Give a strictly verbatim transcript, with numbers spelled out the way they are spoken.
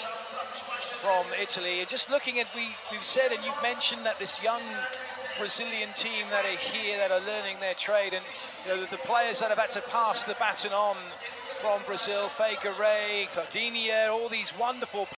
from Italy. And just looking at, we, we've said, and you've mentioned that this young Brazilian team that are here, that are learning their trade, and you know, the, the players that have had to pass the baton on from Brazil, Figueiredo, Claudinha, all these wonderful